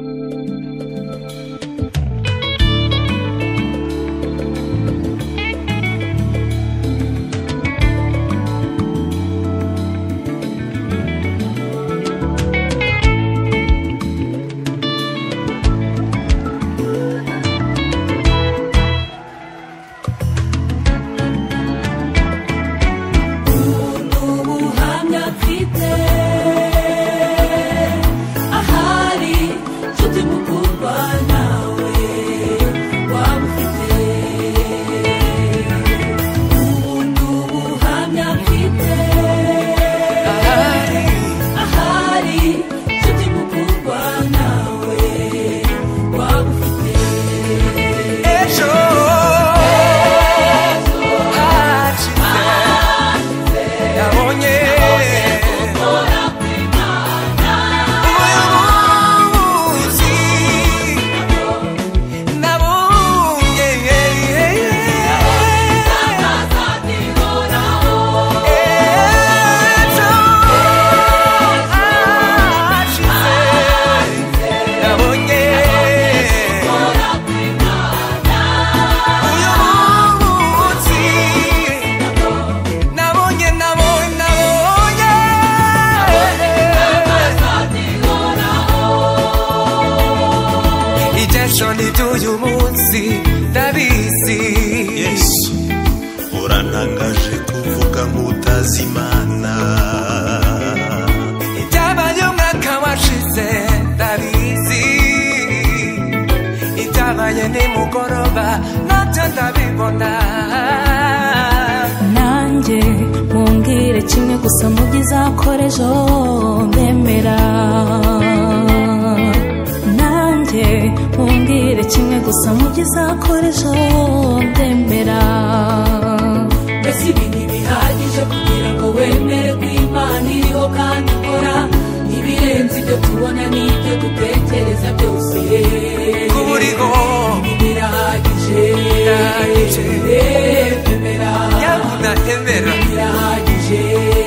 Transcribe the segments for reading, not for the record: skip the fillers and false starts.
nanjye mumbwire kimwe gusa mu by'izakora ejo ndemera nanjye mumbwire kimwe gusa mu by'izakora ejo ndemera mbese ibi ntibihagije kugira ngo wemere ko Imana iriho kandi ikora n'ibirenze ibyo tubona n'ibyo dutekereza byose kuburiho birahagije emera yabuna emera birahagije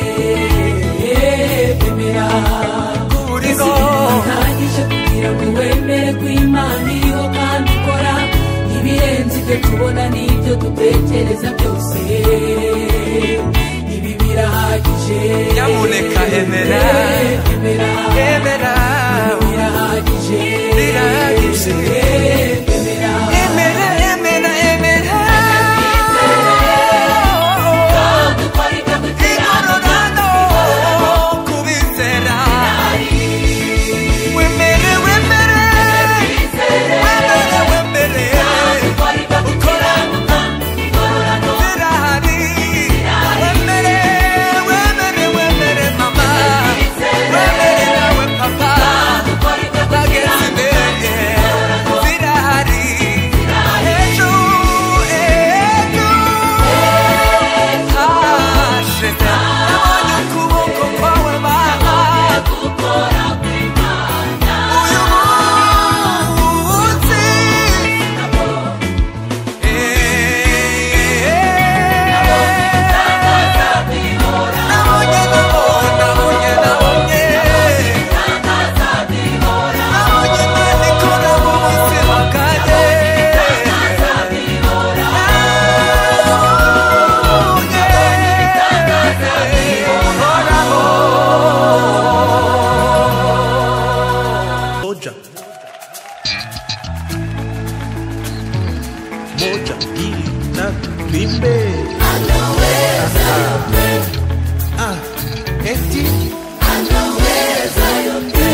emera kuburiho birahagije kugira ngo wemere ko Imana iriho kandi ikora n'ibirenze ibyo tubona n'ibyo dutekereza byose ibi birahagije nyamuneka emera emera emera birahagije birahagije emera emera emera emera igororano kubizera wemere wemere wemere wemere ukora birahari wemere wemere wemere mama wemere nawe papa bageze imbere birahari ejo ejo hashize nabonye ukuboko kwawe mama uyu munsi moja mbili tatu twimbe eti anaweza yote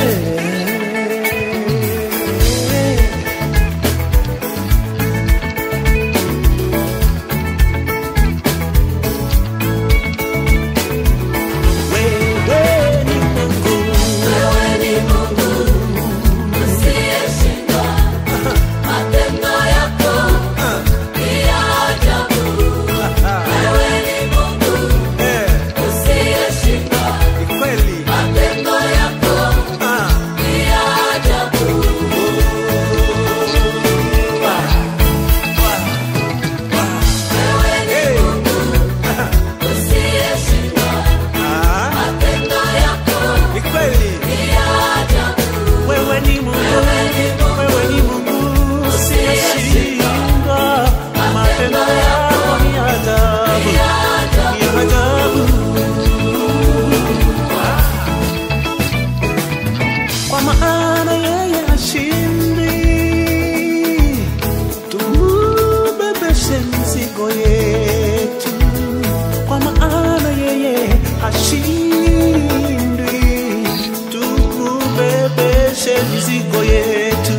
mizigo yetu,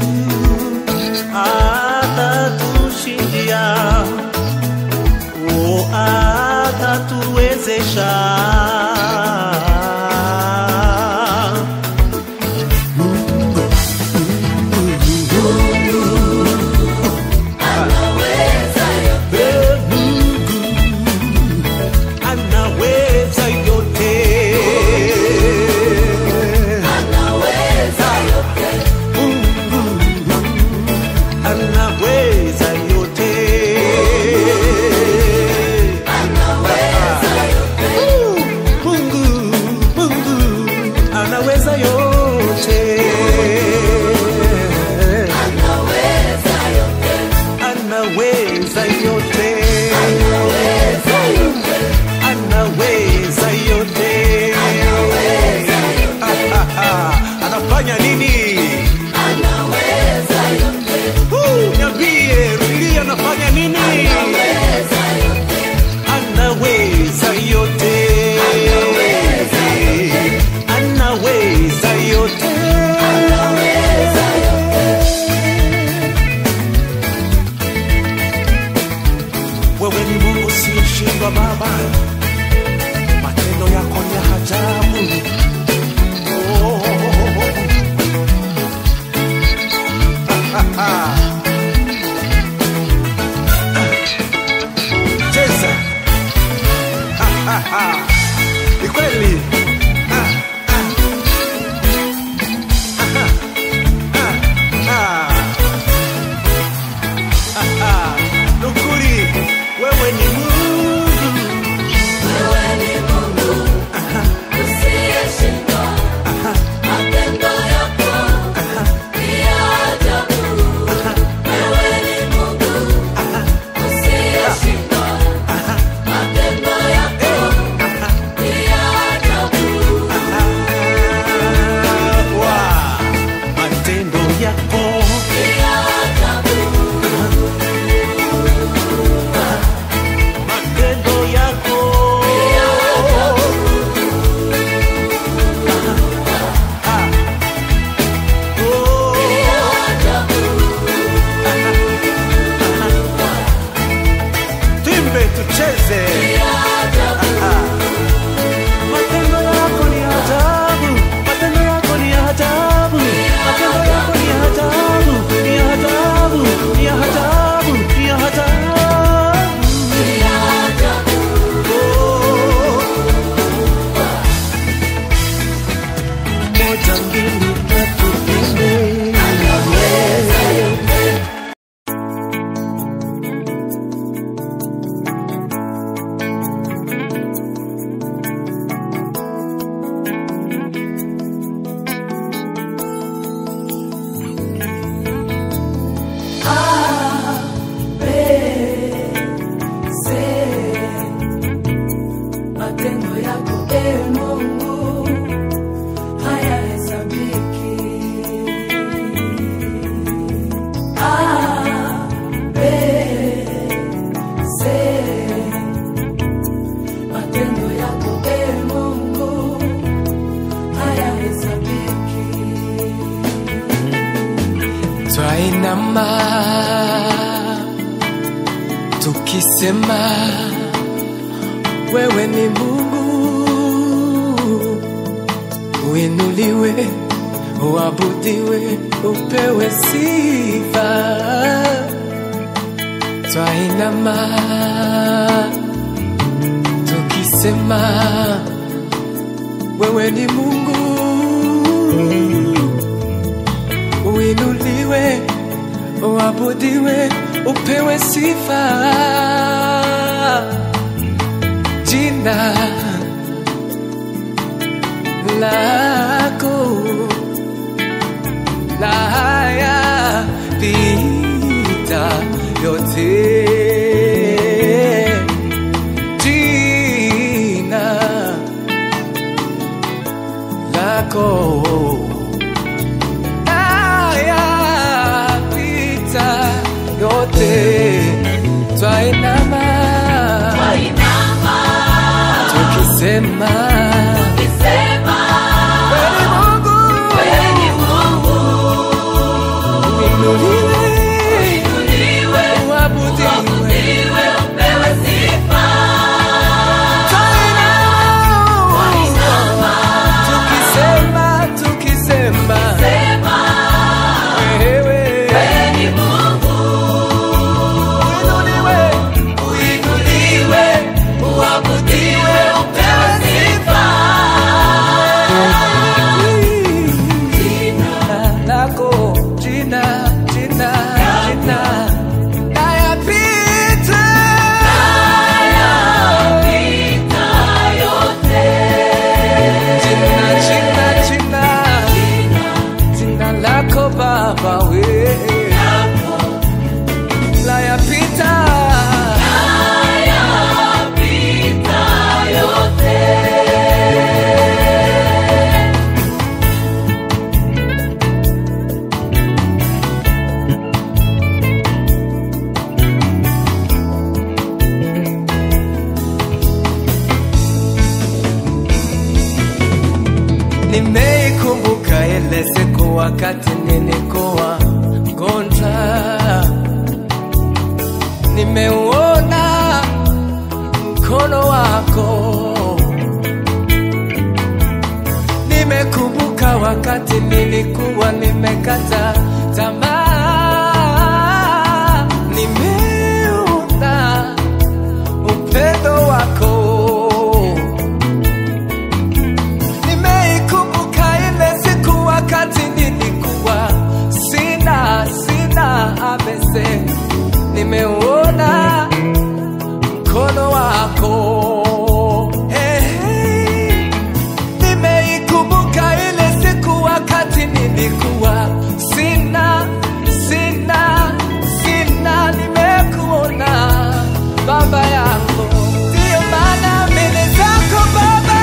atatushindia, atatuwezesha. Anafanya nini? Anaweza yote. Niambie, Rili anafanya nini? Anaweza yote. Anaweza yote. Anaweza yote. Anaweza yote. Wewe ni Mungu usiyeshindwa Baba. Matendo yako ni ajabu. Cheza. Ni kweli. Nukuri, wewe ni Mungu. Wewe ni Mungu. Usiyeshindwa. Matendo yako ni ajabu. Wewe ni Mungu. Usiyeshindwa. Matendo yako ni ajabu. Matendo yako ni ajabu. Matendo yako ni ajabu. Timbe tucheze. Matendo yako ni ajabu. Matendo yako ni ajabu. Matendo yako ni ajabu. Ni ajabu. Ni ajabu. Ni ajabu. Moja mbili tatu nne. Anaweza yote. Matendo yako Mungu hayahesabiki. Matendo yako Mungu hayahesabiki. Twainama tukisema wewe ni Mungu, uinuliwe, uabudiwe, upewe sifa. Twainama tukisema wewe ni Mungu, uinuliwe, uabudiwe, upewe sifa. Jina lako la haya pita yote. Jina lako haya pita yote. Twainama tukisema wewe ni Mungu, lako jina jina jina nayapita yote jina jina jina jina lako Baba we nayapita yote nimeikumbuka ile siku wakati nilikuwa mgonjwa, nimeuona mkono wako, nimekumbuka wakati nilikuwa nimekata tamaa, nimeona upendo wako. Wakati nilikuwa sina abese, nimeuona mkono wako. Nimeikumbuka ile siku wakati nilikuwa sina, nimekuona Baba yangu, ndio maana mbele zako Baba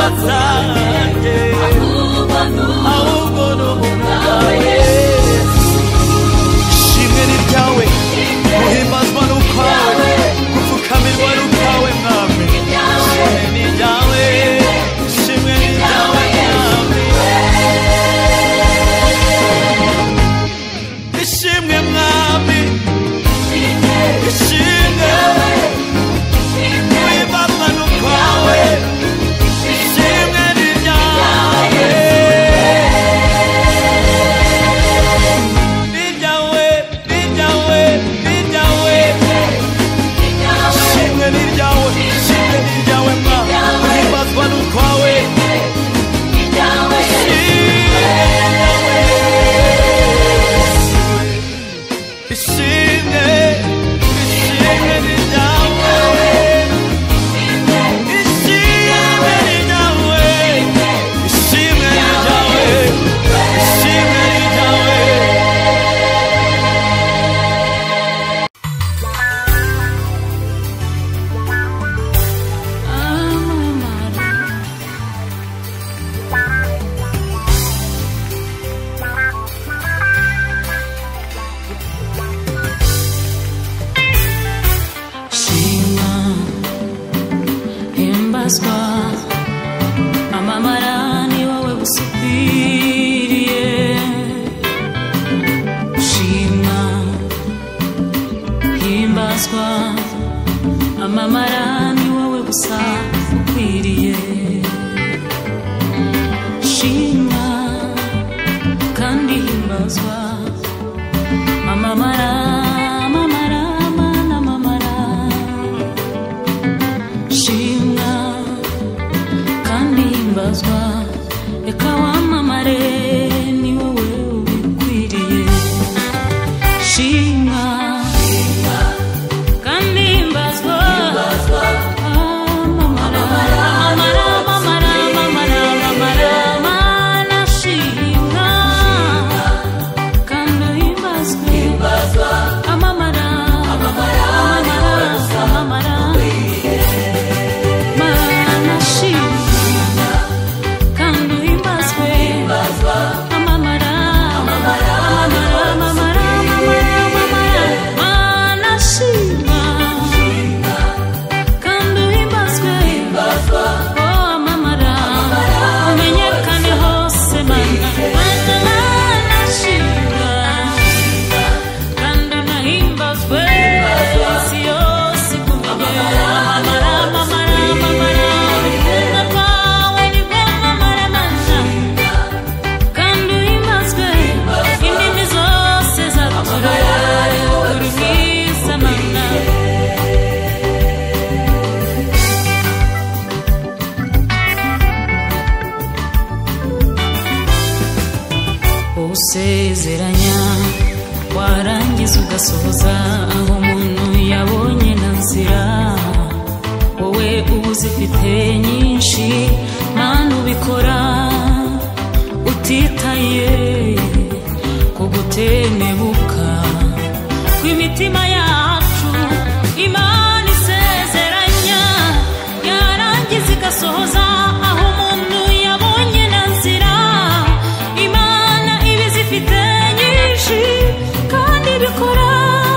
zanjye ahubwo n'ubwawe ishimwe ni ryawe guhimbazwa n'ukwawe gupfukamirwa n'ukwawe mwami ishimwe ni ryawe ishimwe ni ryawe mwami ishimwe mwami ishimwe guhimbazwa n'ukwawe ishimwe ni ryawe ni ryawe ni ryawe ni ryawe ishimwe ni ryawe ishimwe ni ryawe mwami guhimbazwa n'ukwawe ishimwe ishimwe ni ryawe ishimwe ni ryawe ishimwe ni ryawe ishimwe ni ryawe shima himbazwa amamara ni wowe gusa ukwiriye shima himbazwa amamara ni wowe gusa ukwiriye shima kandi himbazwa amamara amamara amana amamara shimwa kandi himbazwa reka wamamare ni wowe ubikwiriye shimwa kandi himbazwa amamara amamara amamara amamara amamara amana shimwa kandi himbazwa amamara amamara amamara mana shimwa kandi himbazwe amamara amamara amamara amamara mana shimwa kandi himbazwe oh amamara umenyekane hose mana mana shimwa kandi nahimbazwe isi yose kumenye amamara amamara amamara urukundo rwawe nibwo amamara mana kandi himbazwe indimi zose zatura uri mwiza mana usezeranya warangiza ugasohoza aho umuntu yabonye na nzira wowe uba uzifite nyinshi mana ubikora utitaye ku gutenebuka kw'imitima yacu imana isezeranya yarangiza igasohoza aho umuntu yabonye na nzira imana iba izifite nyinshi kandi ibikora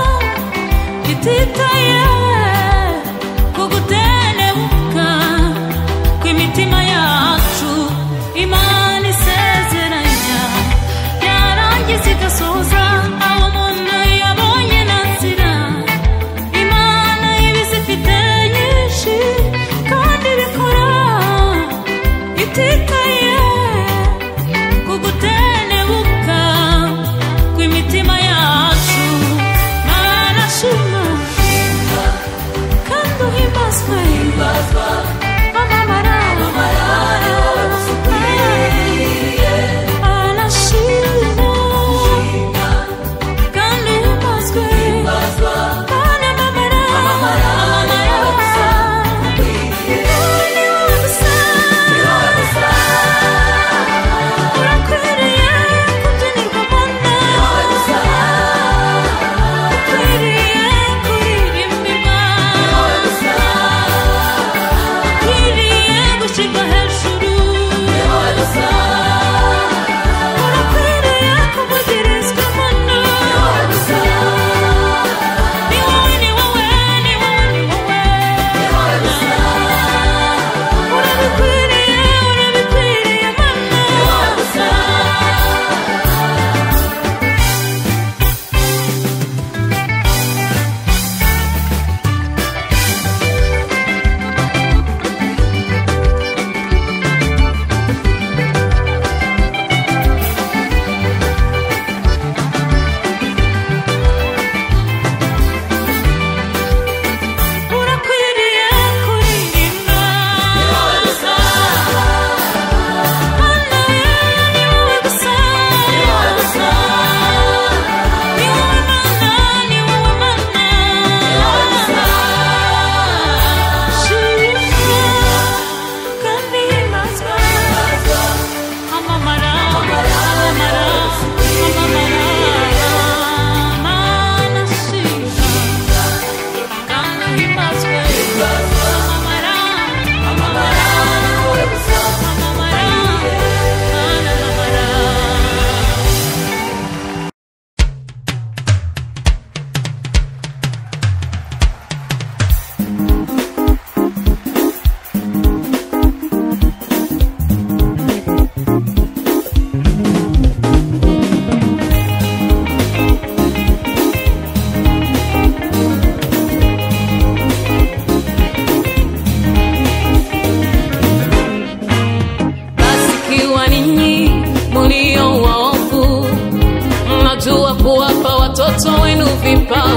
ititaye ku gutenebuka kw'imitima yacu imana isezeranya yarangiza igasohoza aho umuntu yabonye na nzira imana iba izifite nyinshi kandi ibikora ititaye ku gutenebuka kw'imitima yacu mana shima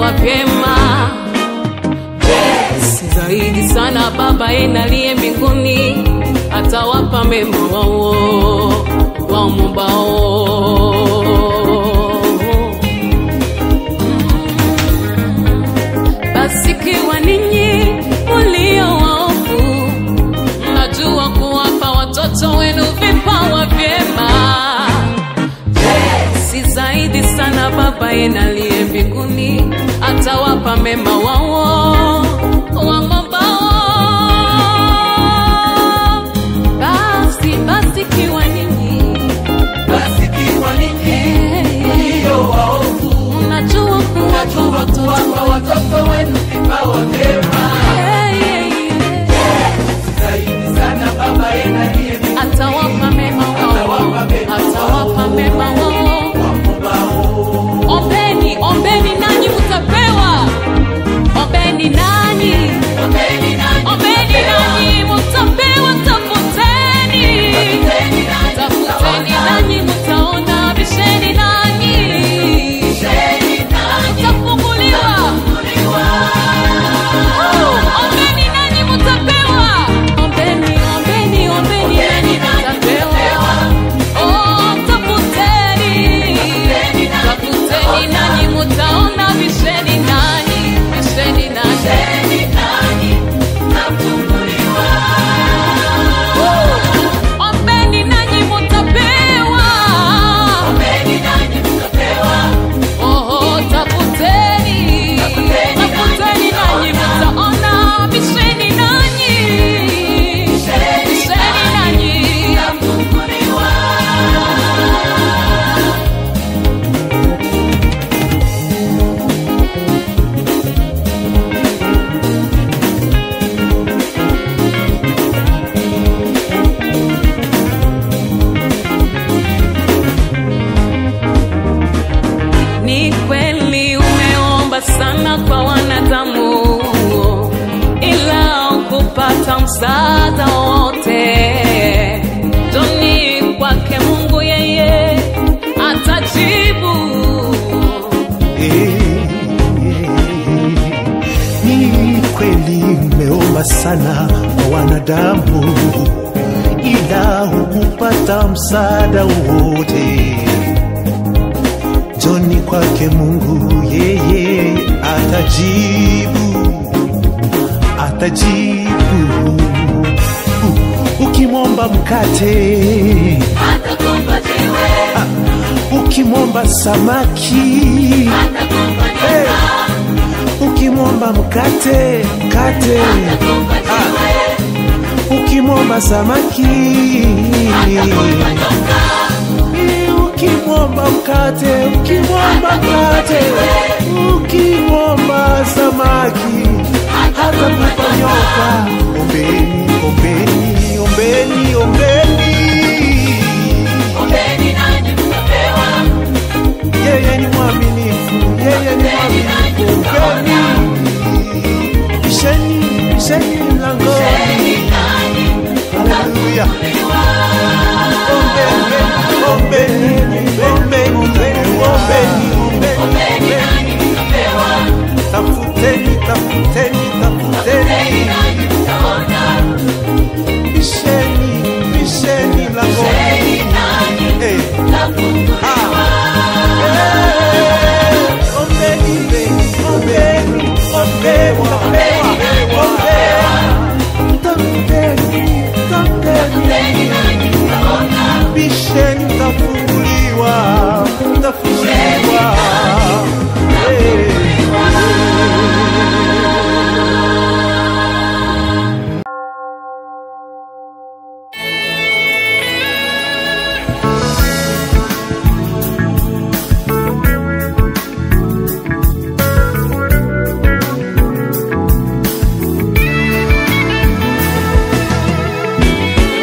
vipawa vyema. Zaidi sana Baba yenu aliye mbinguni atawapa mema wao waombao. Basi kiwa ninyi mulio waovu mnajua kuwapa watoto wenu vipawa vyema, si zaidi sana Baba yenu aliye mbinguni atawapa mema wao waombao. Basi kiwa ninyi mulio waovu mnajua kuwapa watoto wenu vipawa vyema, zaidi sana Baba yenu aliye mbinguni atawapa mema wao. Ombeni nanyi mtapewa. Ombeni nanyi mtapewa. Tafuteni nanyi mtaona. Bisheni nanyi mtafunguliwa. Ombeni nanyi mtapewa. Ombeni nanyi mtapewa. Tafuteni nanyi mtaona. Bisheni nanyi mtafunguliwa. Ombeni nanyi mtapewa. Tafuteni nanyi mtaona. Bisheni nanyi mtafunguliwa. Ni kweli umeomba sana kwa wanadamu, ila ukupata msaada wote. Njoni kwake Mungu, yeye atajibu. Ni kweli umeomba sana kwa wanadamu, ila hukupata msaada wote. Njoni kwake Mungu, yeye atajibu. Ukimwomba mkate atakupa jiwe, ukimwomba samaki atakupa jiwe, ukimwomba mkate atakupa jiwe, ukimwomba samaki atakupa nyoka. Ukimwomba mkate, ukimwomba samaki hatakupa nyoka. Ombeni nanyi mtapewa. Yeye ni mwaminifu. Ombeni. Bisheni mlangoni. Haleluya. Ombeni. Tafuteni. Bisheni mlangoni. Bisheni mtafunguliwa.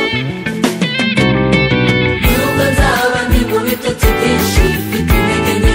Nubwo nzaba ndi mu bitotsi byinshi, mfite intege nke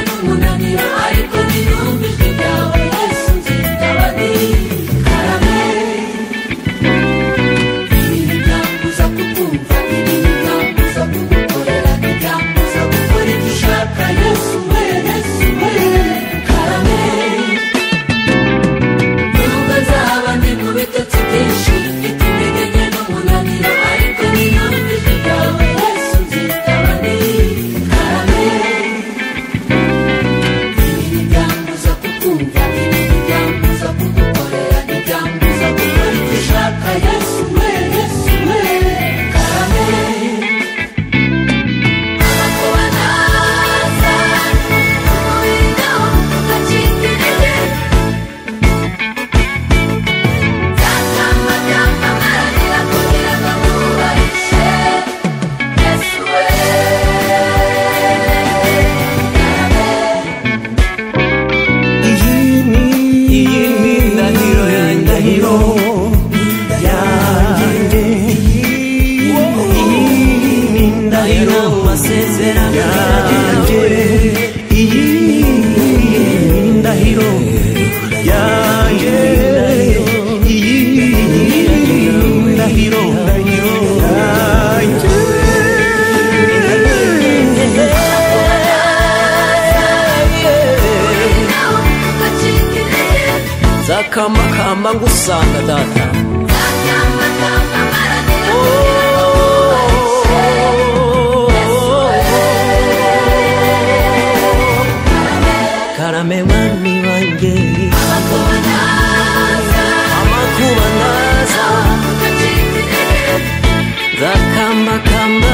nzatamba ngusanga data karame mwami wanjye amakuba naza nzakambakamba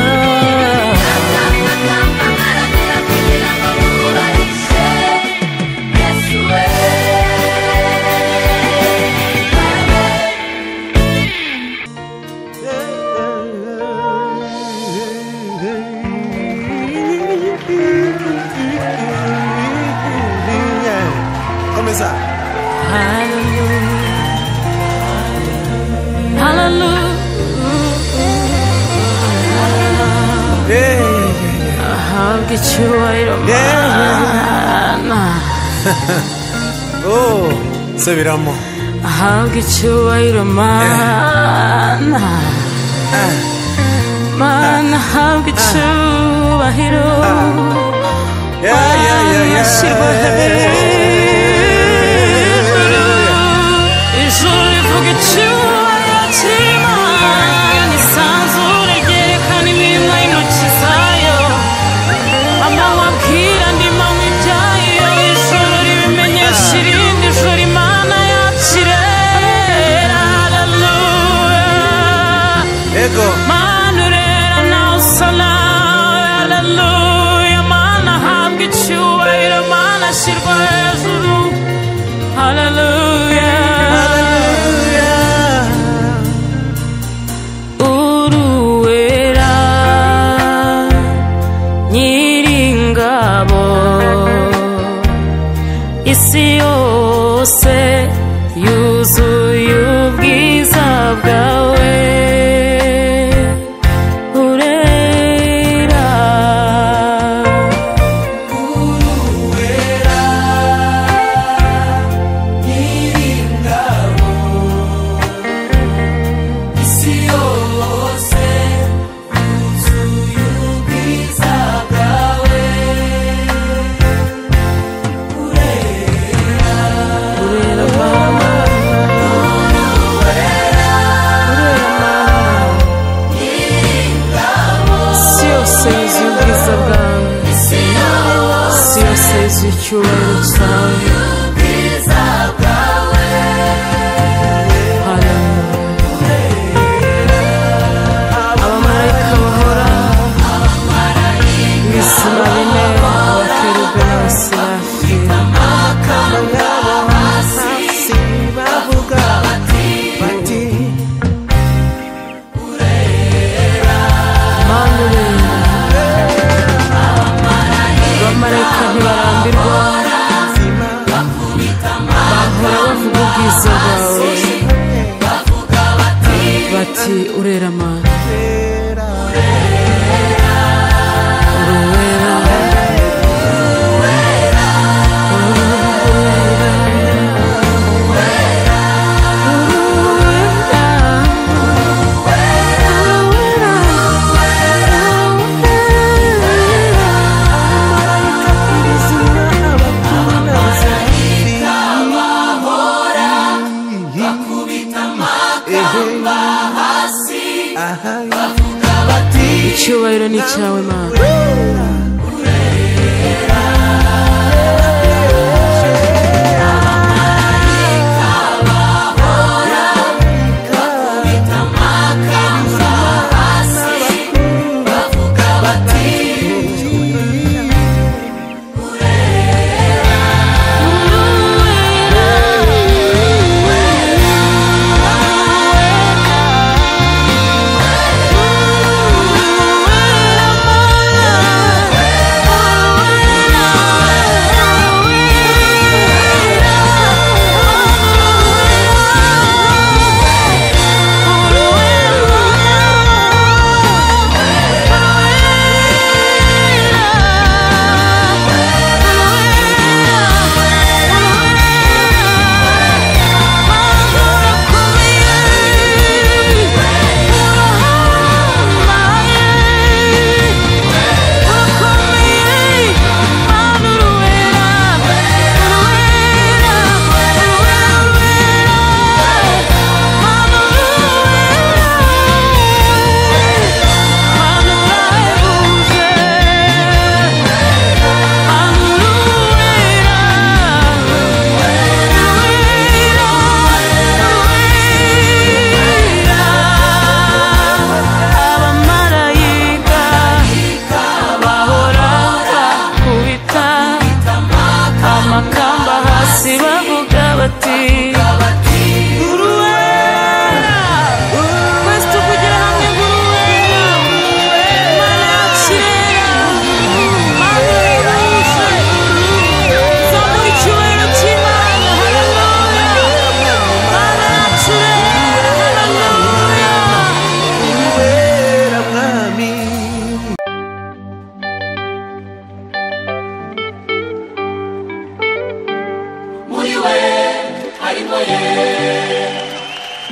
Começar. ahabwe icyubahiro Mana Oh, subiramo. ahabwe icyubahiro Mana Mana ahabwe icyubahiro Mana ashyirwa hejuru ijuru rivuga icyubahiro cy'Imana isanzure ryerekana imirimo y'intoki zayo amanywa abwira andi manywa ibyayo ijuru ribimenyesha irindi juru Imana yacu irera haleluya Ego. Mana urera nawe usa nawe haleluya Mana ahabwe icyubahiro Mana ashyirwa hejuru haleluya uruwera nyiringabo isi yose yuzuye ubwiza bwawe urera nyiringabo isi yose yuzuye ubwiza bwawe urera Mana isi yose yuzuye ubwiza bwawe isi yose yuzuye icyubahiro cyawe abamarayika bahora ibizima bine abakerubi n'abaserafi hasi bavuga bati Mana urera abamarayika ntibarambirwa zima bahora bavuga ubwiza bwawe bati urera Mana era uruwera icyubahiro ni cyawe Mana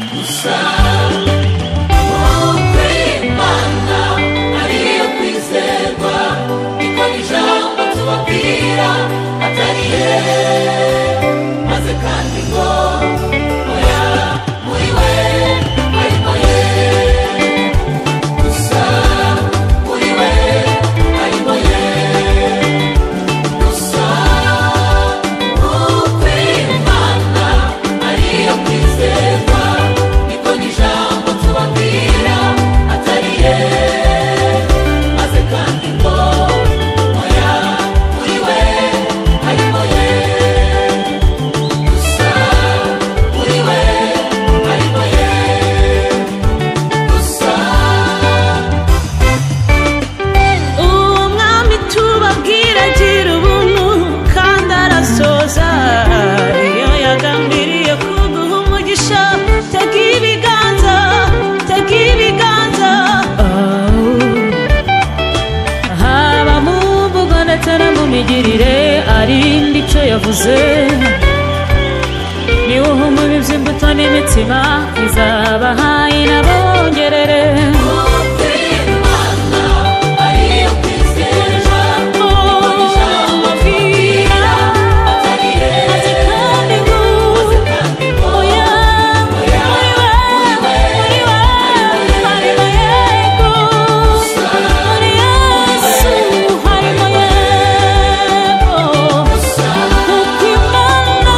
gusa ukwimana ariyo kwizerwa niko n'ijambo tubabwira atari ye maze kandi ngo oya muri we harimo ye gusa muri we harimo ye gusa ukwimana ariyo kwizerwa niko n'ijambo tubabwira atari ye maze kandi ngo oya muri we harimo ye gusa muri we harimo ye gusa uwo mwami tubabwira agira ubuntu kandi arasoza iyo yagambiriye kuguha umugisha tega ibiganza tega ibiganza haba mu mvugo ndetse no mu migirire arinda icyo yavuze niwe uhumuriza imbuto n'imitsima izabahaye inabongerere ukwimana ariyo kwizerwa niko n'ijambo tubabwira atari ye maze kandi ngo oya muri we harimo yego muri Yesu harimo yego kuko Imana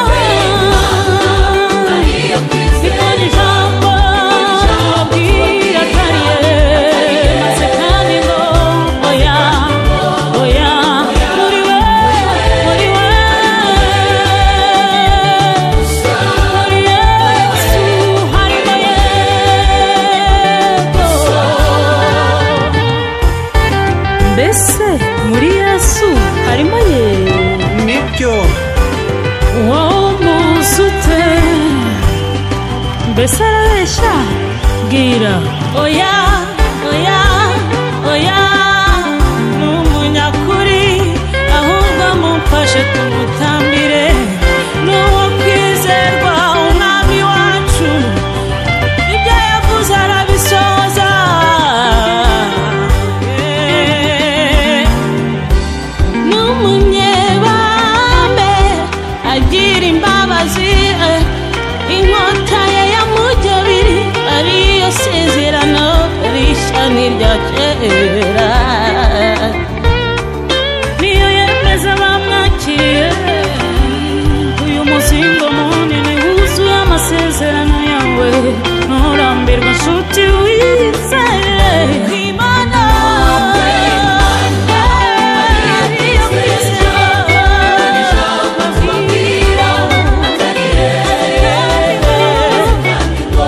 ariyo niko kwizerwa n'ijambo tubabwira atari ye maze kandi ngo oya oya muri we muri we muri Yesu harimo yego mbese muri Yesu harimo ye nibyo wowe umuzute mbese arabeshya bwira oya oya oya ni umunyakuri ahubwo mumfashe tumutambire ni uwo kwizerwa umwami wacu ibyo yavuze arabisoza n'umunyebambe agira imbabazi inkota ye yamujyabiri ariyo sezerano rishya n'irya kera niyo yemeza bamwakiriye uyu muzingo munini wuzuye amasezerano yawe nturambirwa nshuti wizere Imana ariyo kwizerwa tubabwira atari ye kandi ngo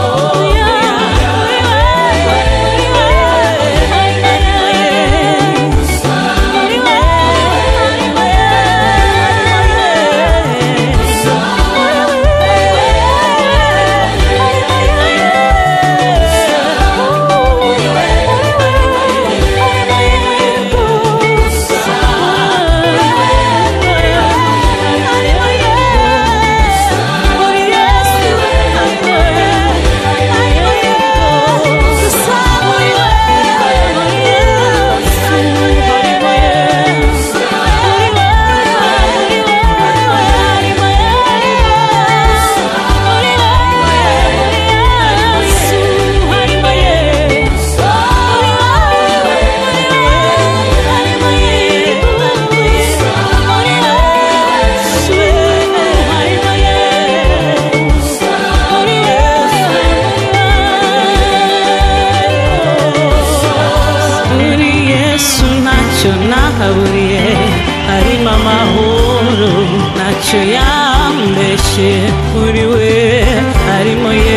nahaburiye harimo amahoro ntacyo yambeshye kuri we harimo ye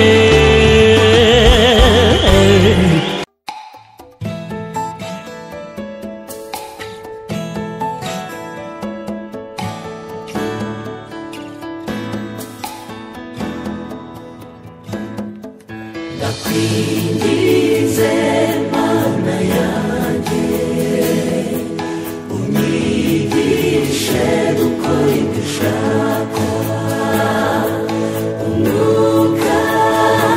ndakwingize mana yanjye unyigishe gukora ibyo ushaka umwuka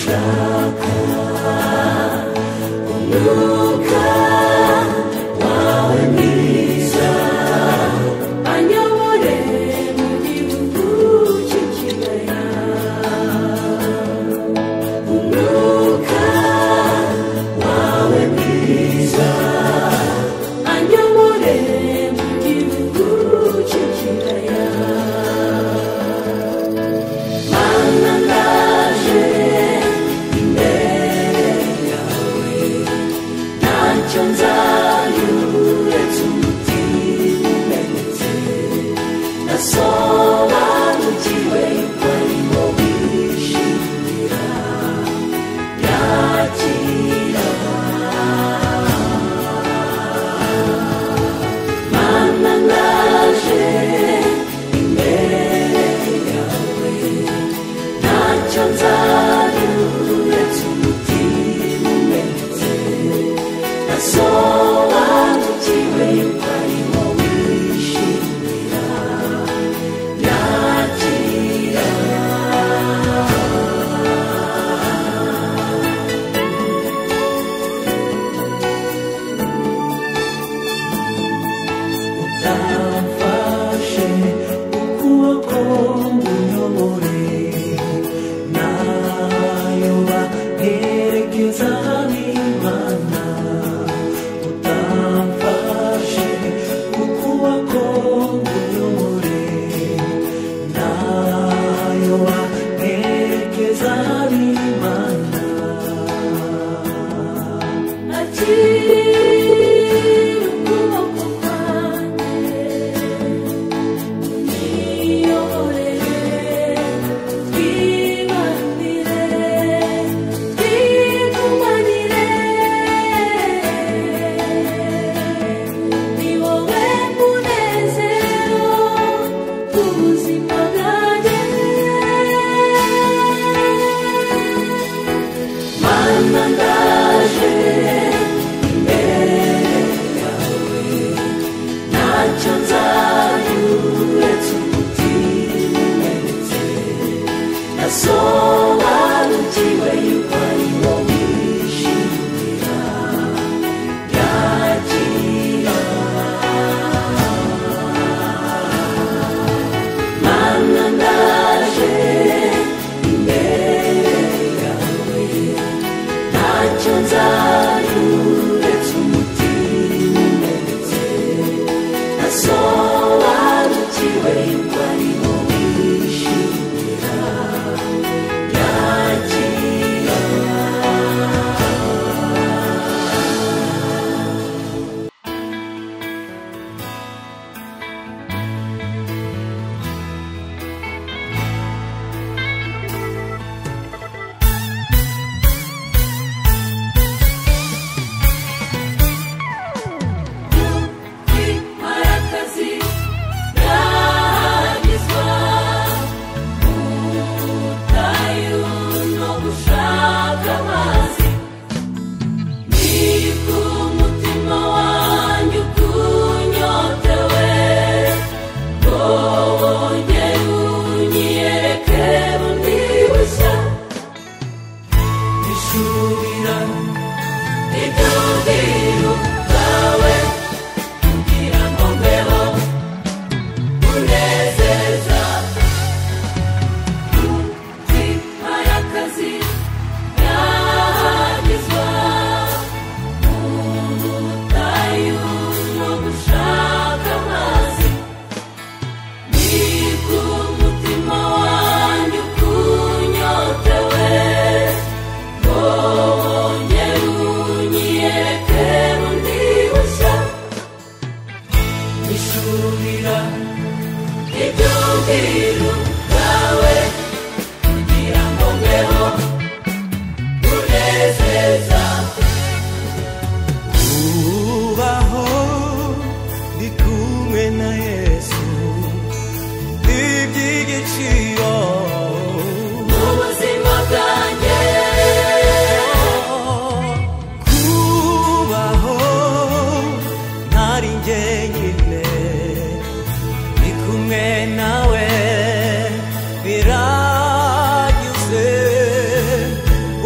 gushaka umwuka wawe mwiza anyobore mu gihugu cy'ikibaya umwuka wawe mwiza anyobore mu gihugu cy'ikibaya mana ndaje imbere yawe ntacyo nzayo uretse umutima umenetse nasobanukiwe ko ari wowe wishimira yakira mana ndaje imbere yawe ntacyo nzayo uretse umutima umenetse nasobanukiwe ko ari wowe wishimira yakira utamfashe ukuboko unyobore nayoba herekeza n'Imana utamfashe ukuboko unyobore nayoba herekeza n'Imana akira ukuboko kwanjye unyiyoborere twibanire twigumanire ni wowe munezero w'ubuzima bwanjye mana ndaje imbere yawe ntacyo nzayo uretse umutima umenetse nasobanukiwe yuko ari wowe wishimira yakira mana ndaje imbere yawe ntacyo nzayo uretse umutima umenetse nasobanukiwe yuko ari wowe wishimira yakira marakazi yagizwa ubutayu no gushaka amazi ni ku mutima wanjye ukunyotewe ngo wongere unyiyereke bundi bushya ishurira ibyubwiro bwawe kugira ngo mbeho unezeza umutima y'akazi yagizwa ubutayu no gushaka amazi ni ku mutima wanjye ukunyotewe ngo wongere unyiyereke bundi bushya ishurira ibyubwiro bwawe kugira ngo mbeho unezeza kubaho ndi kumwe na Yesu iby'igiciro mu buzima bwanjye kubaho ntari njyenyine ndi kumwe nawe biranyuze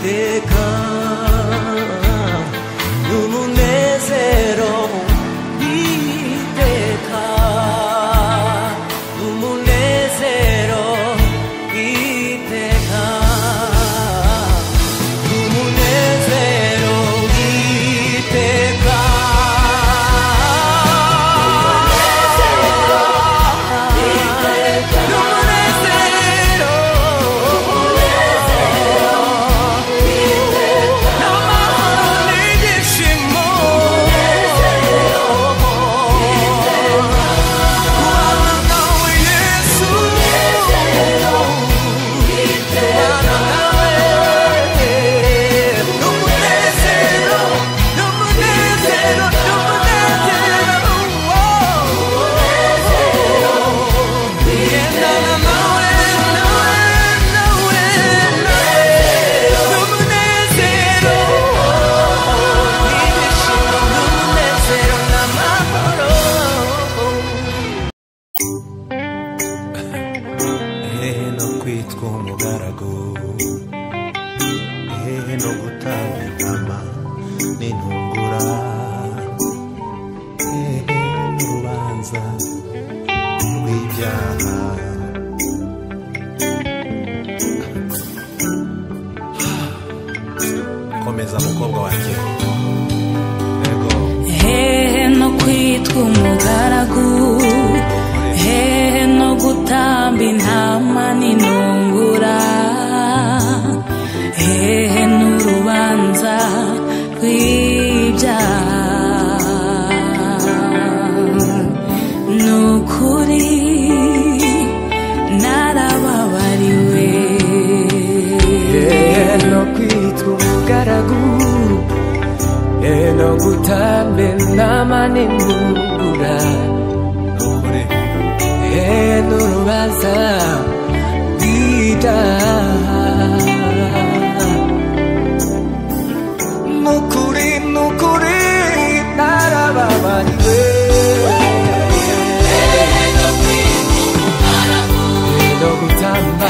iteka n'umunezero iteka n'umunezero iteka n'umunezero iteka no kwitwa umugaragu no gutanga intama n'intungura n'urubanza rw'ibyaha komeza mukobwa wanjye no kwitwa umugaragu no gutamba intama n'intungura n'urubanza rw'ibyaha n'ukuri narababariwe no kwitwa umugaragu no gutamba intama n'intungura n'urubanza rw'ibyaha n'ukuri n'ukuri narababariwe no gutamba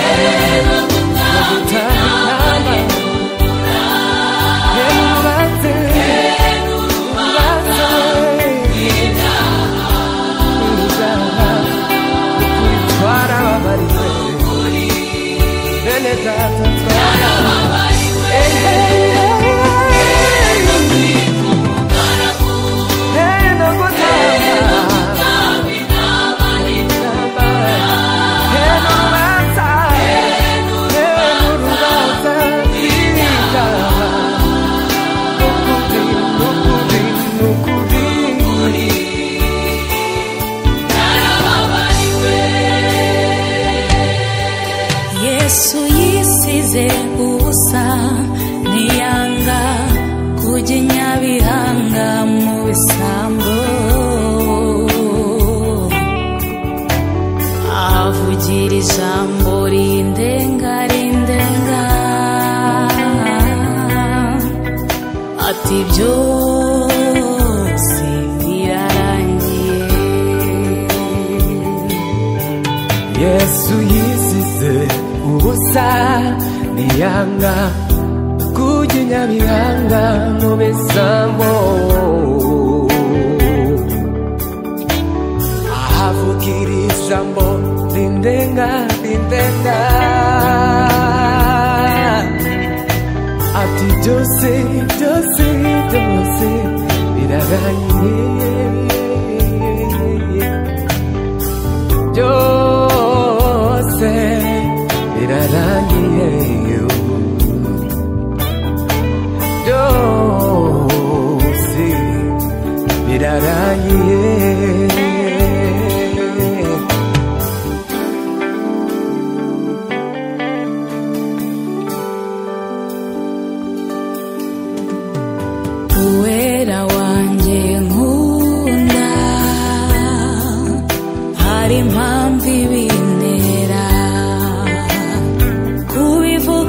Yesu yisize ubusa ntiyanga kujya Nyabihanga mu bisambo ahavugira ijambo rindenga rindenga ati byose birarangiye. Yesu yisize ubusa ntiyanga kujya Nyabihanga mu bisambo ahavugira ijambo rindenga rindenga ati byose byose byose birarangiye byose birarangiye byose birarangiye. Uwera wanjye nkunda hari impamvu ibintera kubivuga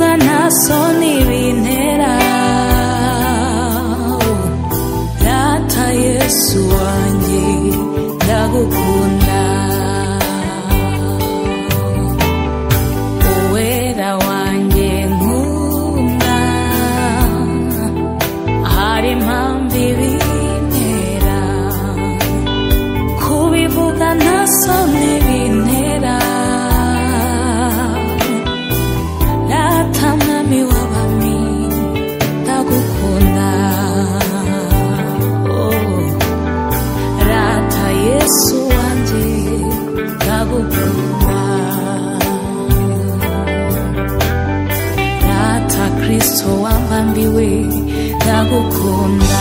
ndambiwe ndagukunda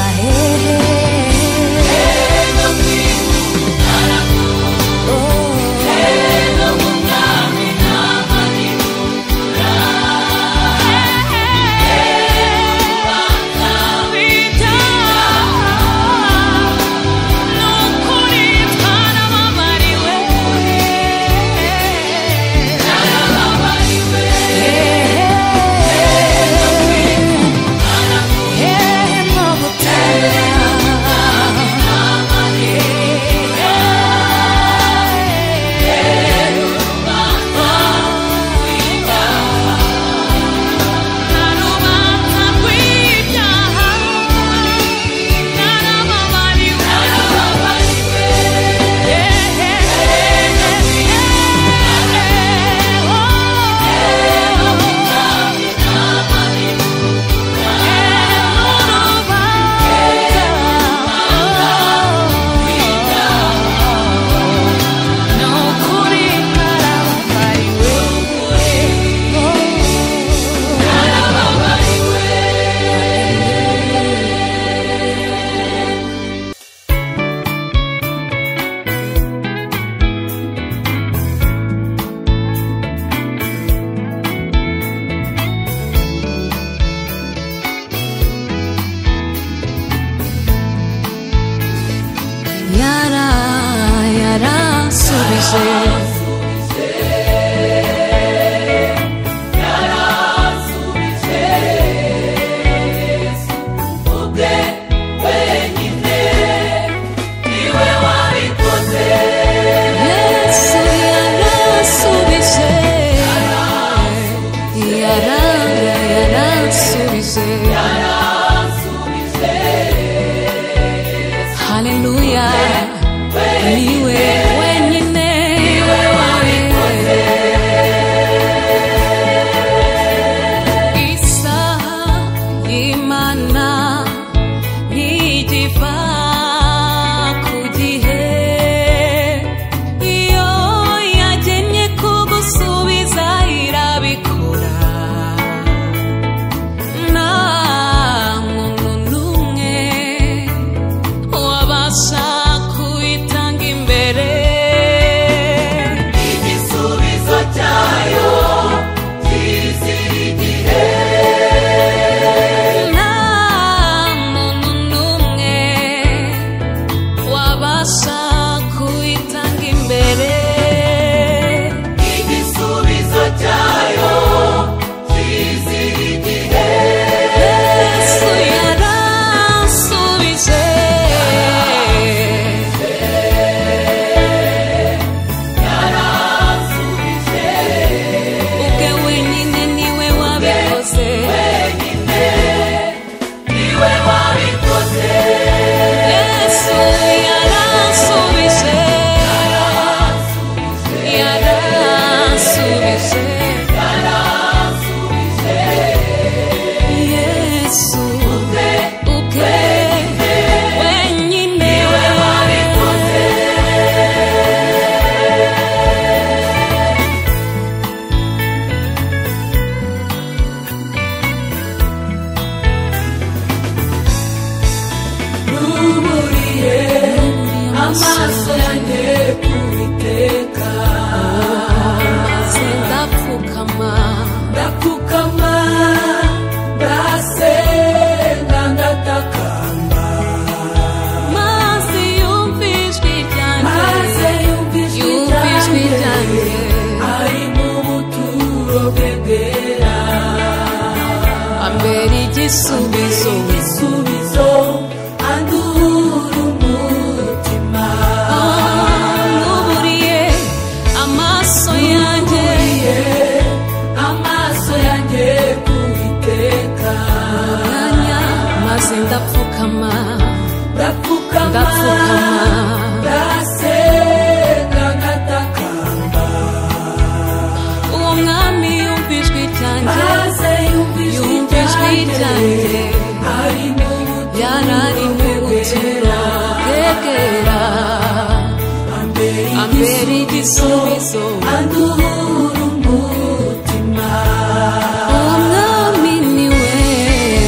Anduru umutima umwami niwe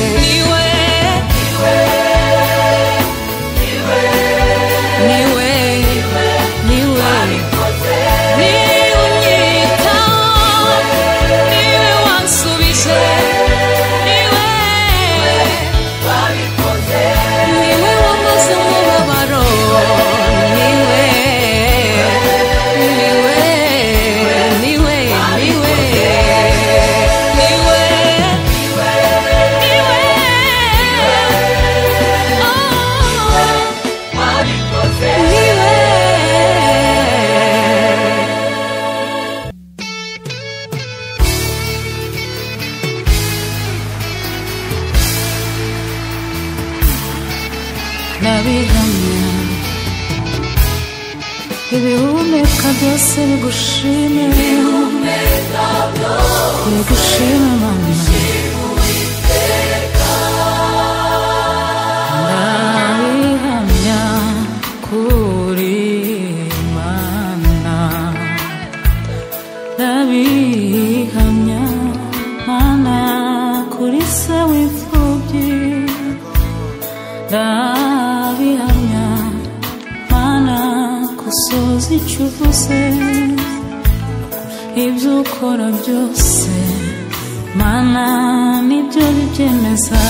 ndabihamya ibihumeka byose bigushime bigushime mama ndabihamya kuri mana ndabihamya mana kuri se w'imfubyi ndabihamya mana gusoza icyo uvuze ibyo ukora byose mana nibyo bibyemeza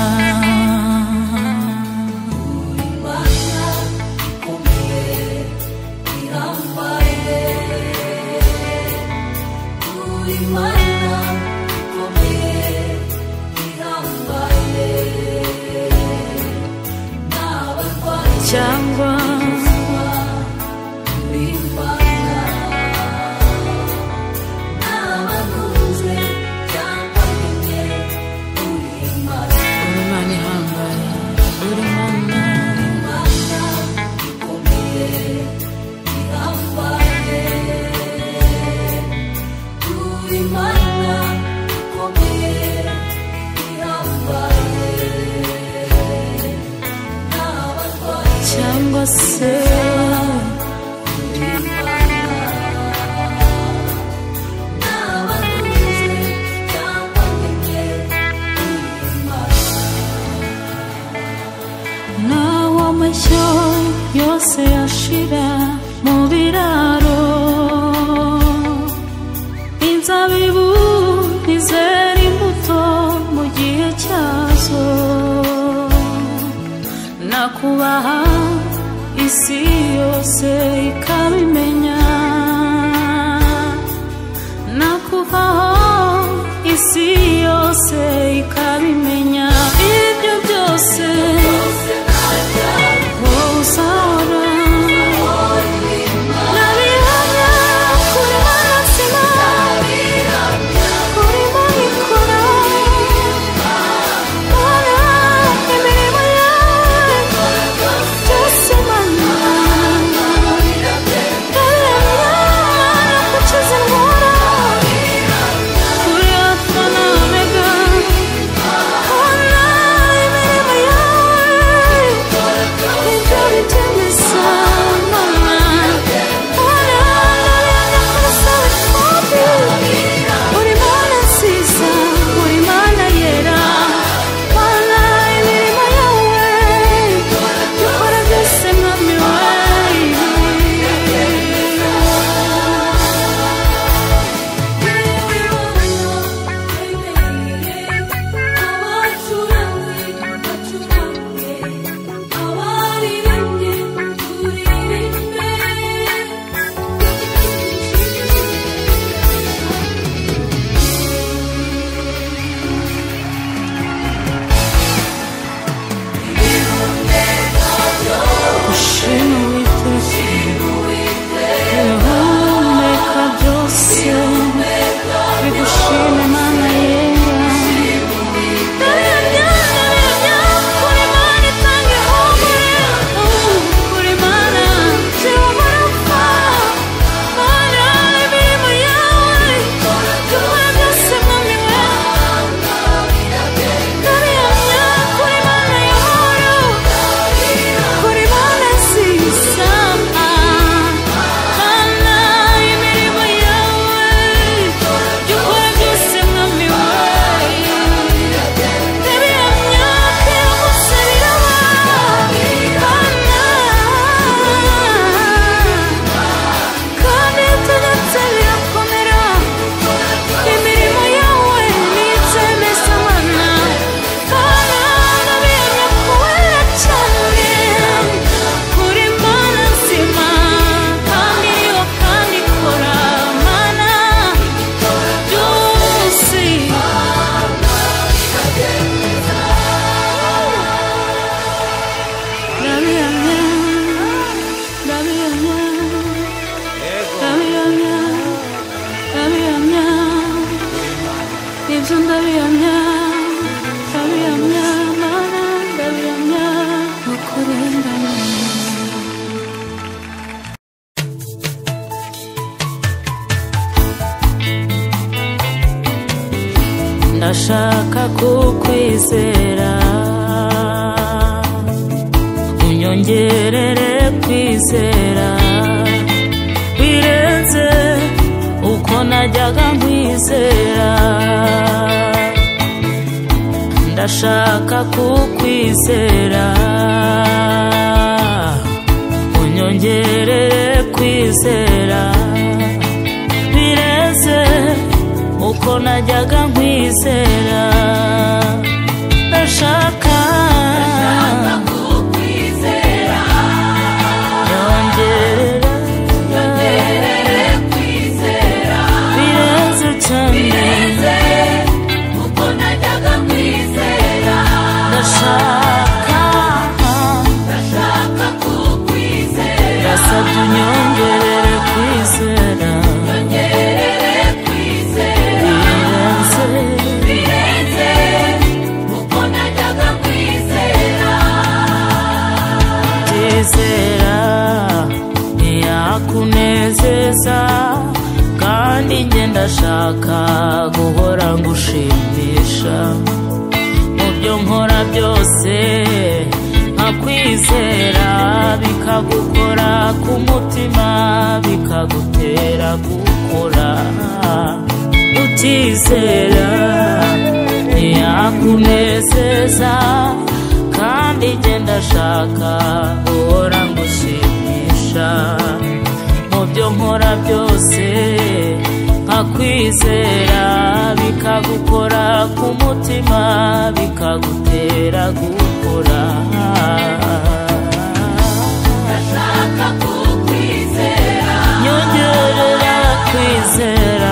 cyangwa se naho amashyo yose yashira mu biraro inzabibu ntizera imbuto mu gihe cyazo nakubaha isi yose ikabimenya nakuvaho isi yose ikabimenya ibyo byose wowe uzahora ndabihamya kuri mana nzima urimo ikora mana imirimo yawe byose mana ndabihamya, ndabihamya, ndabihamya, ukuri ndashaka kukwizera unyongerere kwizera birenze uko najyaga nkwizera ndashaka kukwizera unyongerere kwizera birenze uko najyaga nkwizera ndashaka kukwizera nyongerere kwizera birenze cyane uko najyaga nkwizera ndashaka kukwizera ndasabye unyongerere kwizera birenze uko najyaga nkwizera kwizera ntiyakunezeza kandi njye ndashaka guhora ngushimisha mu byo nkora byose nkakwizera bikagukora ku mutima bikagutera gukora utizera ntiyakunezeza kandi njye ndashaka guhora ngushimisha mu byo nkora byose nkakwizera bikagukora ku mutima bikagutera gukora ndashaka kukwizera nyongerera kwizera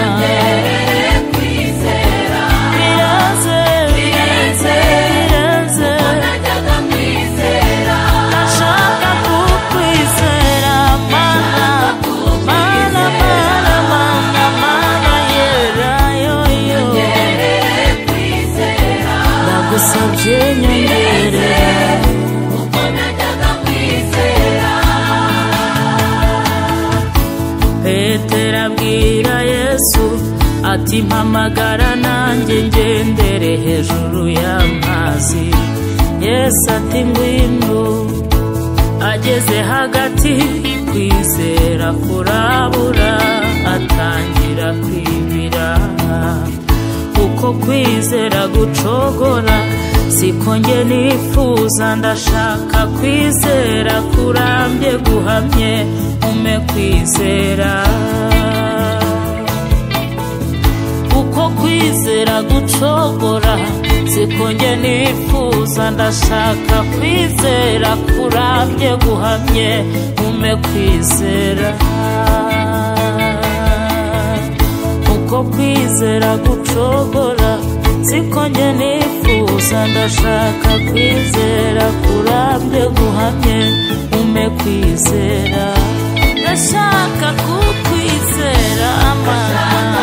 gusabye nyongerera uko najyaga nkwizera Petero abwira Yesu ati mpamagara nanjye ngendere hejuru y'amazi Yesu ati ngwino ageze hagati kwizera kurabura atangira kwibira uko kwizera gucogora siko nge nifuza ndashaka kwizera kurambye guhamye ume kwizera uko kwizera gucogora siko nge nifuza ndashaka kwizera kurambye guhamye ume kwizera uko kwizera gucogora siko nge nifuza ndashaka kwizera kurambye guhamye ume kwizera ndashaka kukwizera amana